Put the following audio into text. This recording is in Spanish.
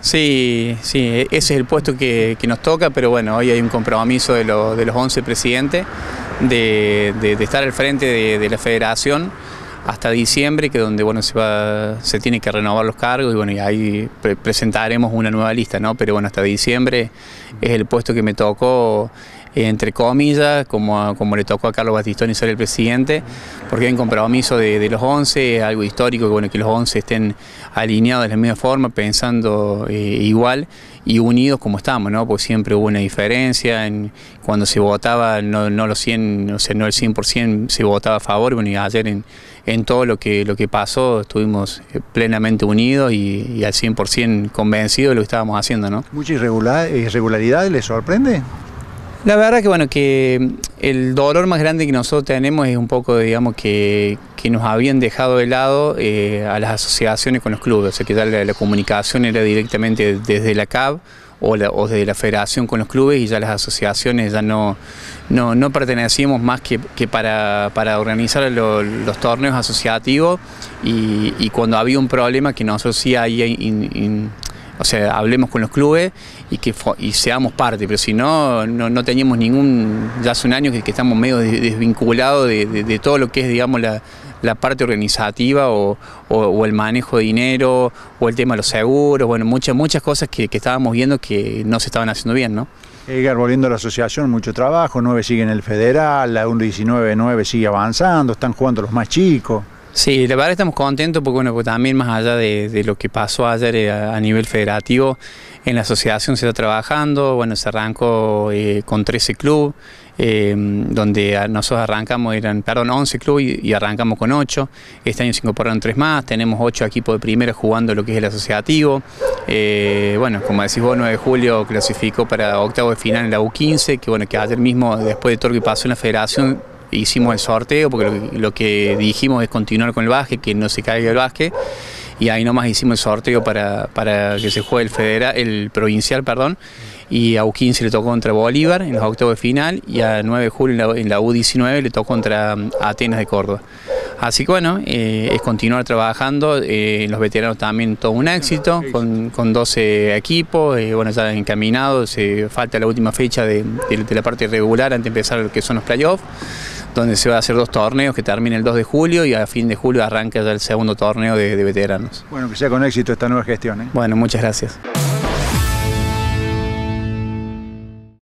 Sí, sí, ese es el puesto que nos toca, pero bueno, hoy hay un compromiso de los 11 presidentes de estar al frente de la federación hasta diciembre, que donde bueno, se tiene que renovar los cargos y bueno, y ahí presentaremos una nueva lista, ¿no? Pero bueno, hasta diciembre es el puesto que me tocó, entre comillas, como le tocó a Carlos Batistoni ser el presidente, porque hay un compromiso de los 11, algo histórico, que bueno, que los 11 estén alineados de la misma forma, pensando igual y unidos como estamos, ¿no? Porque siempre hubo una diferencia, cuando se votaba no los 100, o sea, no el 100% se votaba a favor, bueno, y ayer en todo lo que pasó estuvimos plenamente unidos y al 100% convencidos de lo que estábamos haciendo, ¿no? ¿Mucha irregularidad les sorprende? La verdad que bueno, que el dolor más grande que nosotros tenemos es un poco, digamos, que nos habían dejado de lado a las asociaciones con los clubes, o sea que ya la comunicación era directamente desde la CAB o desde la federación con los clubes, y ya las asociaciones ya no pertenecíamos más que para organizar los torneos asociativos, y cuando había un problema que nosotros sí ahí o sea, hablemos con los clubes y seamos parte, pero si no teníamos ya hace un año que estamos medio desvinculados de todo lo que es, digamos, la parte organizativa o el manejo de dinero o el tema de los seguros, bueno, muchas cosas que estábamos viendo que no se estaban haciendo bien, ¿no? Edgar, volviendo a la asociación, mucho trabajo, 9 sigue en el federal, la U19 sigue avanzando, están jugando los más chicos. Sí, la verdad estamos contentos porque, bueno, porque también más allá de lo que pasó ayer a nivel federativo, en la asociación se está trabajando, bueno, se arrancó con 13 clubes, donde nosotros arrancamos, 11 clubes y arrancamos con 8, este año se incorporaron 3 más, tenemos 8 equipos de primera jugando lo que es el asociativo, bueno, como decís vos, 9 de julio clasificó para octavo de final en la U15, que bueno, que ayer mismo, después de todo lo que pasó en la federación, hicimos el sorteo porque lo que dijimos es continuar con el básquet, que no se caiga el básquet, y ahí nomás hicimos el sorteo para que se juegue el provincial, perdón, y a U15 le tocó contra Bolívar en los octavos de final, y a 9 de julio en la U19 le tocó contra Atenas de Córdoba. Así que bueno, es continuar trabajando, los veteranos también todo un éxito, con 12 equipos, bueno, ya encaminados, falta la última fecha de la parte regular antes de empezar lo que son los playoffs, donde se va a hacer 2 torneos que termina el 2 de julio y a fin de julio arranca ya el segundo torneo de veteranos. Bueno, que sea con éxito esta nueva gestión, ¿eh? Bueno, muchas gracias.